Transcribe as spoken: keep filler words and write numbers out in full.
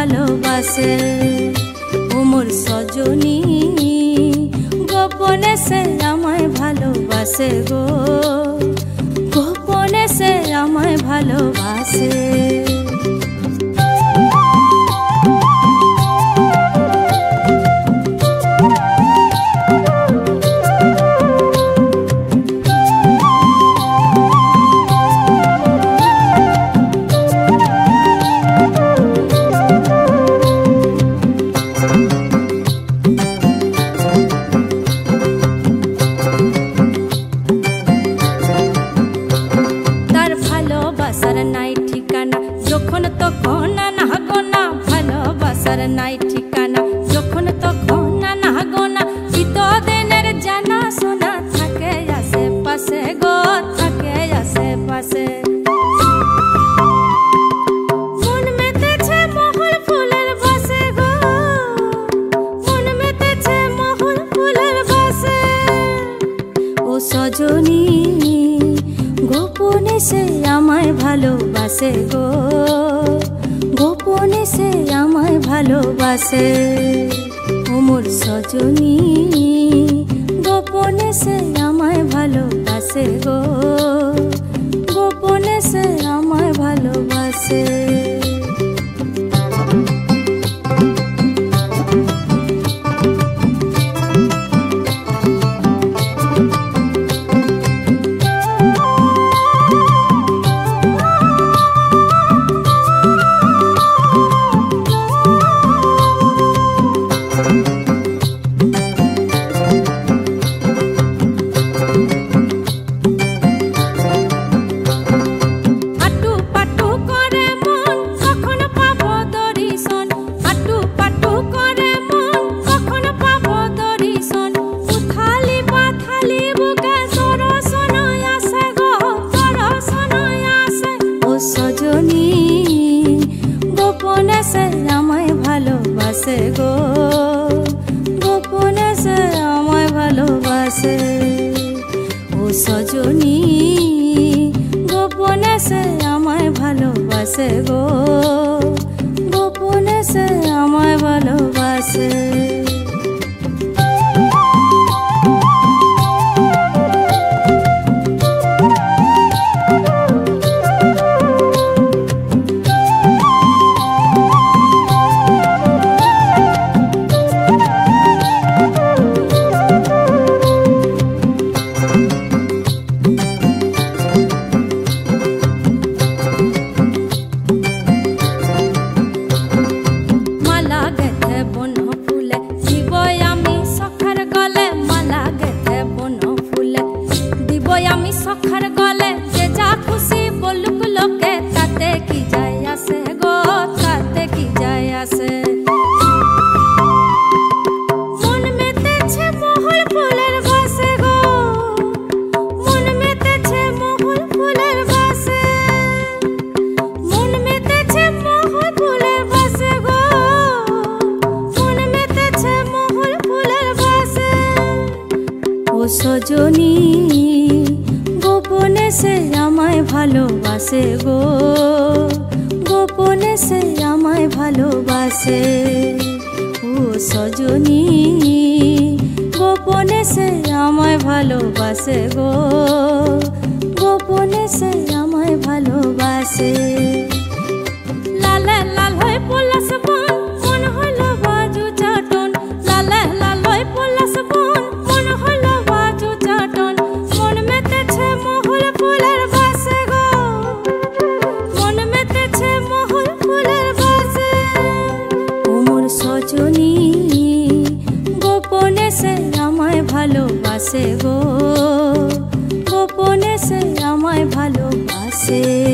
ভালোবাসে। ও মোর সজনী গোপনে সে আমায় ভালোবাসে গো, গোপনে সে আমায় ভালোবাসে। নাই ঠিকানা যখন তখন না গোনা, ভালোবাসার নাই ঠিকানা যখন তখন না গোনা। চিতদিনের জানা শোনা থাকে আশেপাশে গো, থাকে আশেপাশে। মন মেতেছে মহল ফুলের বাসে গো, মন মেতেছে মহল ফুলের বাসে। ও সজনী গোপনে সে আমায় ভালোবাসে গো, গোপনে সে আমায় ভালোবাসে। ও মোর সজনী গোপনে সে আমায় ভালোবাসে গো, গোপনে সে আমায় ভালোবাসে। গোপনে সে আমায় ভালোবাসে গো, গোপনে সে আমায় ভালোবাসে। ও সজনী গোপনে সে আমায় ভালোবাসে গো, গোপনে সে আমায় ভালোবাসে। আমি সখার গলে যে যা খুশি বলুক লোকে, তাতে কি যায় আসে গো, তাতে কি যায় আসে। মন মেতেছে মহল ফুলের বাসে গো, মন মেতেছে মহল ফুলের বাসে, মন মেতেছে মহল ফুলের বাসে গো, মন মেতেছে মহল ফুলের বাসে। ও সজনী গোপনে সে আমায় ভালোবাসে গো, গোপনে সে আমায় ভালোবাসে। ও সজনী গোপনে সে আমায় ভালোবাসে গো, গোপনে সে আমায় ভালোবাসে। লালে লাল হয়ে পলাশ বন মন হলো বাজু চাটন, লালে লাল হয়ে পলাশ বন মন হলো বাজু চাটন। মন মেতেছে মহল ফুলের বাসে গো, মন মেতেছে মহল ফুলের বাসে। ও মোর সজনী গোপনে সে আমায় ভালোবাসে গো, গোপনে সে আমায় ভালোবাসে।